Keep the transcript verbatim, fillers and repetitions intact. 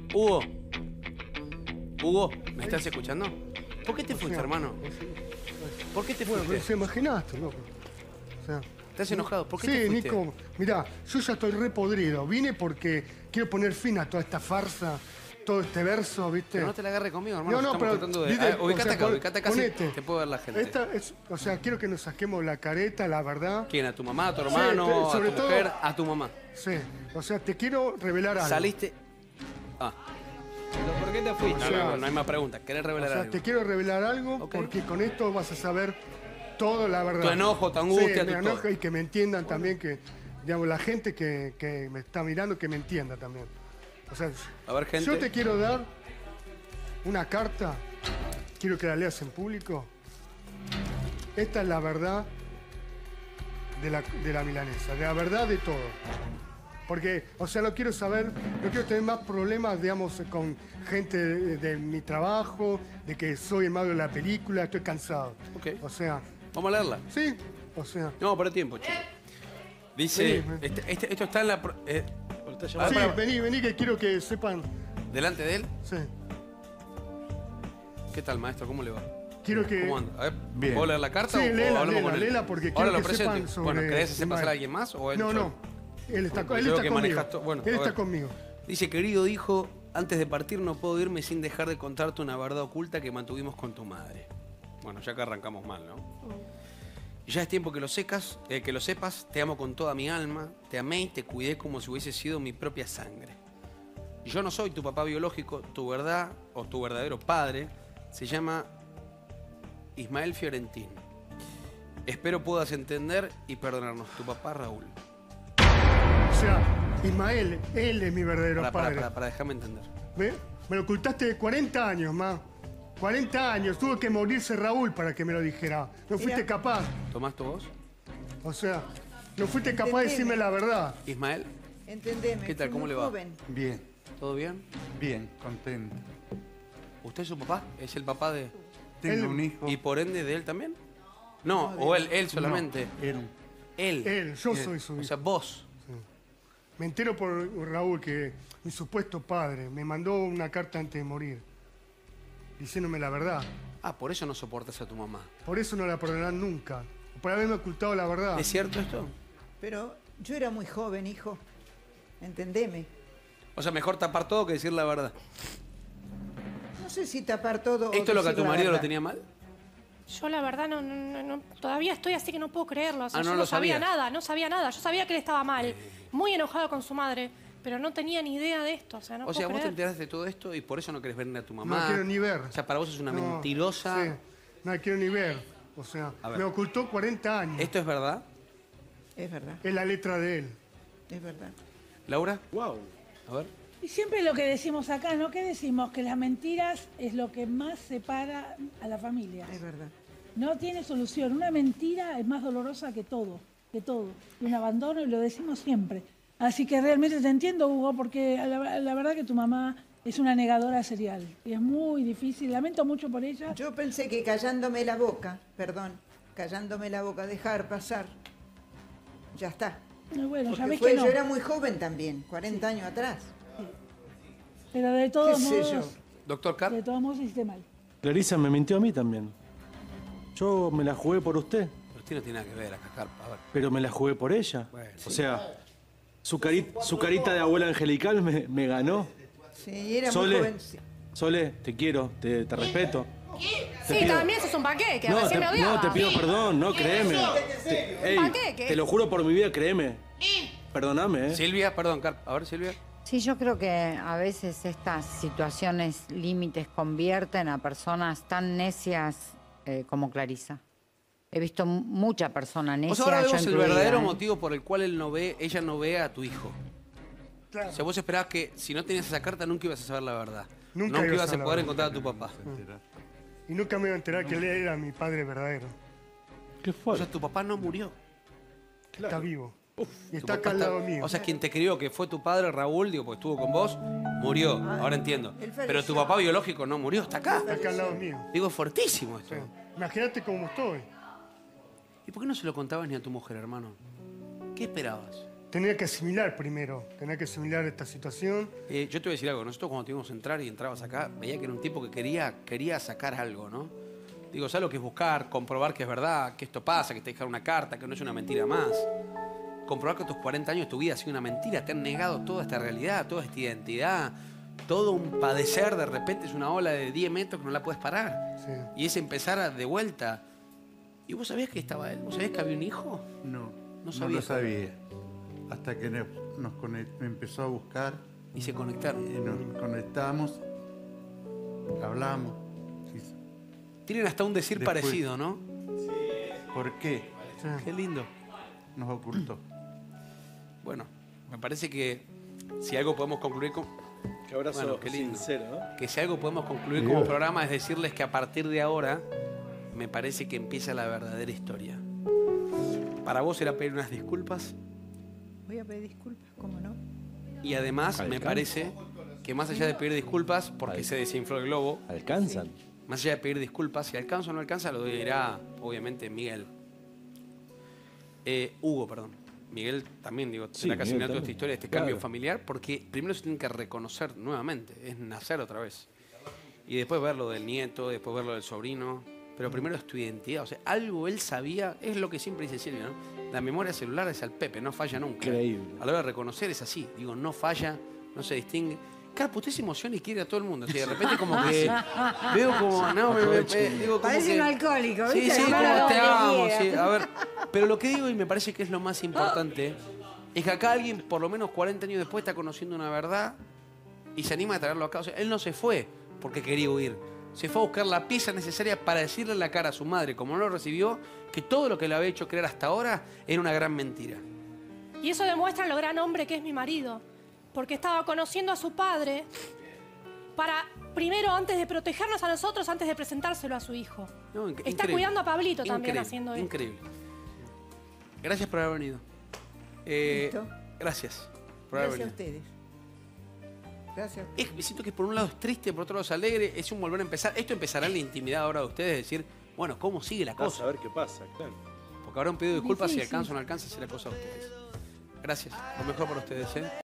Hugo. Hugo, ¿me estás escuchando? ¿Por qué te fuiste, hermano? ¿Por qué te fuiste? Bueno, se imaginaste, loco. O sea, ¿Estás enojado? ¿Por qué sí, te fuiste? Nico, mirá, yo ya estoy repodrido. Vine porque quiero poner fin a toda esta farsa, todo este verso, ¿viste? Pero no te la agarre conmigo, hermano. No, no, Estamos pero... tratando de... ¿viste? Ah, ubicate O sea, acá, pon- ubicate acá, sí, ponete. te puede ver la gente. Esta es, o sea, quiero que nos saquemos la careta, la verdad. ¿Quién? ¿A tu mamá, a tu Sí, hermano, pero a sobre tu todo- mujer, a tu mamá? Sí, o sea, te quiero revelar algo. Saliste... Ah. ¿Pero por qué te fuiste? No, O sea, no, no, no hay más preguntas. ¿Querés O revelar sea, algo? te quiero revelar algo Ok. porque con esto vas a saber toda la verdad. Tu enojo, tu angustia, sí, tu me enoja todo. y que me entiendan también, que, digamos, la gente que, que me está mirando, que me entienda también. O sea, A ver, gente. yo te quiero dar una carta, quiero que la leas en público. Esta es la verdad de la, de la milanesa, de la verdad de todo. Porque, o sea, no quiero saber, no quiero tener más problemas, digamos, con gente de, de mi trabajo, de que soy el malo de la película, estoy cansado. Ok. O sea, Vamos a leerla. sí, o sea. No, por el tiempo, chico. Dice... Sí. este- este- esto está en la... pro- eh, Sí, Ah, para- vení, vení, que quiero que sepan. delante de él. Sí. ¿Qué tal, maestro? ¿Cómo le va? Quiero que. ¿Cómo anda? A ver, Bien. ¿puedo leer la carta Sí, o, léela, o hablamos léela, con él? léela, porque Ahora quiero lo que presente. sepan sobre Bueno, ¿querés hacer pasar Ismael. a alguien más o él No, solo? no. Él está, Porque él yo está veo que conmigo. manejas todo. Bueno, él a está ver. conmigo. Dice, querido hijo, antes de partir no puedo irme sin dejar de contarte una verdad oculta que mantuvimos con tu madre. Bueno, ya que arrancamos mal, ¿no? Y ya es tiempo que lo, secas, eh, que lo sepas, te amo con toda mi alma, te amé y te cuidé como si hubiese sido mi propia sangre. Yo no soy tu papá biológico, tu verdad o tu verdadero padre se llama Ismael Fiorentín. Espero puedas entender y perdonarnos. Tu papá Raúl. O sea, Ismael, él es mi verdadero Para, para, padre. para, para, déjame entender. ¿Ve? Me lo ocultaste de cuarenta años, ma. cuarenta años. Tuvo que morirse Raúl para que me lo dijera. No fuiste Mira. capaz. ¿Tomás tu voz? O sea, no fuiste capaz de decirme la verdad. Ismael, Entendeme. ¿Qué tal? fui ¿Cómo muy le va? joven. Bien, ¿todo bien? bien, contento. ¿Usted es su papá? ¿Es el papá de...? Tengo Él- un hijo. ¿Y por ende de él también? No, o él, él solamente. No, él. Él. Él, yo Eh, soy su O hijo. sea, vos. Me entero por Raúl que mi supuesto padre me mandó una carta antes de morir, diciéndome la verdad. Ah, por eso no soportas a tu mamá. Por eso no la perdonarán nunca. Por haberme ocultado la verdad. ¿Es cierto esto? Pero yo era muy joven, hijo. Entendeme. O sea, mejor tapar todo que decir la verdad. No sé si tapar todo o ¿Esto es lo que a decir tu la marido lo verdad. tenía mal? Yo la verdad no, no- no- no- todavía estoy así que no puedo creerlo. O sea, Ah, yo no no lo sabía sabías. nada, no sabía nada. Yo sabía que él estaba mal, muy enojado con su madre, pero no tenía ni idea de esto. O sea, no O sea, puedo vos te creer. enteraste de todo esto y por eso no querés ver ni a tu No mamá. la quiero ni ver. O sea, para vos es una No, mentirosa. Sí, no la quiero ni ver. O sea, A ver. me ocultó cuarenta años. ¿Esto es verdad? Es verdad, Es la letra de él. es verdad. ¿Laura? Wow. A ver. Y siempre lo que decimos acá, ¿no? ¿Qué decimos? Que las mentiras es lo que más separa a la familia. Es verdad. No tiene solución. Una mentira es más dolorosa que todo, que todo. Y un abandono, y lo decimos siempre. Así que realmente te entiendo, Hugo, porque la, la verdad que tu mamá es una negadora serial. Y es muy difícil. Lamento mucho por ella. Yo pensé que callándome la boca, perdón, callándome la boca, dejar pasar, ya está. Y bueno, ya Porque ves fue- que no. yo era muy joven también, cuarenta años atrás. Pero de todos ¿Qué sé modos, yo? Doctor Carr. de todos modos hiciste mal. Clarisa me mintió a mí también. Yo me la jugué por usted, Pero usted no tiene nada que ver acá, Carpa. A ver. pero me la jugué por ella. Bueno, O sea, su, cari- su carita de abuela angelical me, me ganó. Sí, era muy Sole, joven. sí. Sole, te quiero, te, te respeto. Te Sí, pido- también sos un panqueque, No, recién te, me odiaba. no, te pido perdón, no, créeme. Te, ey, ¿Para qué? ¿Qué? te lo juro por mi vida, créeme. Perdóname, ¿eh? Silvia, perdón, Carpa. A ver, Silvia. Sí, yo creo que a veces estas situaciones límites convierten a personas tan necias eh, como Clarisa. He visto mu- mucha persona necia. O sea, ahora yo vemos el incluida, verdadero ¿eh? motivo por el cual él no ve, ella no ve a tu hijo. Claro. O sea, vos esperabas que si no tenías esa carta nunca ibas a saber la verdad. Nunca Nunca ibas ibas a a saber poder la encontrar a tu papá. Y nunca me iba a enterar que él era mi padre verdadero. ¿Qué O fue? sea, tu papá no murió. Está vivo. Y Tu está papá acá al está- lado mío. O sea, quien te crió que fue tu padre, Raúl, digo, pues estuvo con vos, murió. Ahora entiendo. él Pero tu falleció. papá biológico no murió, está acá. Está acá al lado mío. Digo, es fortísimo esto. Sí. Imagínate cómo estoy. ¿Y por qué no se lo contabas ni a tu mujer, hermano? ¿Qué esperabas? tenía que asimilar primero, tenía que asimilar esta situación. Eh, yo te voy a decir algo. Nosotros cuando te íbamos a entrar y entrabas acá, veía que era un tipo que quería, quería sacar algo, ¿no? Digo, ¿sabes lo que es buscar? Comprobar que es verdad, que esto pasa, que te dejaron una carta, que no es una mentira más. Comprobar que a tus cuarenta años tu vida ha sido una mentira, te han negado toda esta realidad, toda esta identidad, todo un padecer, de repente es una ola de diez metros que no la puedes parar. Sí. Y es empezar a, de vuelta. ¿Y vos sabías que estaba él? ¿Vos sabías que había un hijo? No, No no, sabía. lo sabía. Hasta que ne- nos conect- me empezó a buscar Y se conectaron. y nos conectamos, hablamos. y- Tienen hasta un decir Después- parecido, ¿no? ¿Por qué? Qué lindo. Nos ocultó. Bueno, me parece que si algo podemos concluir con... Qué abrazo Bueno, qué lindo. sincero, ¿no? Que si algo podemos concluir como programa es decirles que a partir de ahora me parece que empieza la verdadera historia. Para vos era pedir unas disculpas Voy a pedir disculpas, ¿cómo no? y además me Alcanza. parece que más allá de pedir disculpas, porque se desinfló el globo, Alcanzan. más allá de pedir disculpas, si alcanza o no alcanza lo dirá obviamente Miguel. Eh, Hugo, perdón. Miguel también, digo, Sí, tendrá que Miguel asimilar toda también. esta historia, este Claro. cambio familiar, porque primero se tienen que reconocer nuevamente, es nacer otra vez. Y después ver lo del nieto, después ver lo del sobrino. Pero primero es tu identidad. O sea, algo él sabía, es lo que siempre dice Silvia, ¿no? La memoria celular es al Pepe, no falla nunca. Increíble. A la hora de reconocer es así. Digo, no falla, no se distingue. Carpo, usted se emociona y quiere a todo el mundo. O sea, de repente como que veo como, no, me, me- me- digo como Parece que- un alcohólico, Sí, ¿viste? sí, Como como lo te que amo, quiera. sí. A ver, pero lo que digo y me parece que es lo más importante es que acá alguien, por lo menos cuarenta años después, está conociendo una verdad y se anima a traerlo acá. O sea, él no se fue porque quería huir. Se fue a buscar la pieza necesaria para decirle en la cara a su madre, como no lo recibió, que todo lo que le había hecho creer hasta ahora era una gran mentira. Y eso demuestra lo gran hombre que es mi marido. Porque estaba conociendo a su padre para, primero, antes de protegernos a nosotros, antes de presentárselo a su hijo. No, inc- Está increíble. cuidando a Pablito también Increíble, haciendo esto. Increíble. Gracias por haber venido. Eh, Listo. gracias por haber Gracias a venido. ustedes. Gracias. Es, me siento que por un lado es triste, por otro lado es alegre, es un volver a empezar. Esto empezará en la intimidad ahora de ustedes, decir, bueno, ¿cómo sigue la Vamos a cosa? ver qué pasa, claro. Porque habrá un pedido de disculpas si Difícil. alcanza o no alcanza, será cosa de ustedes. Gracias. Lo mejor para ustedes, ¿eh?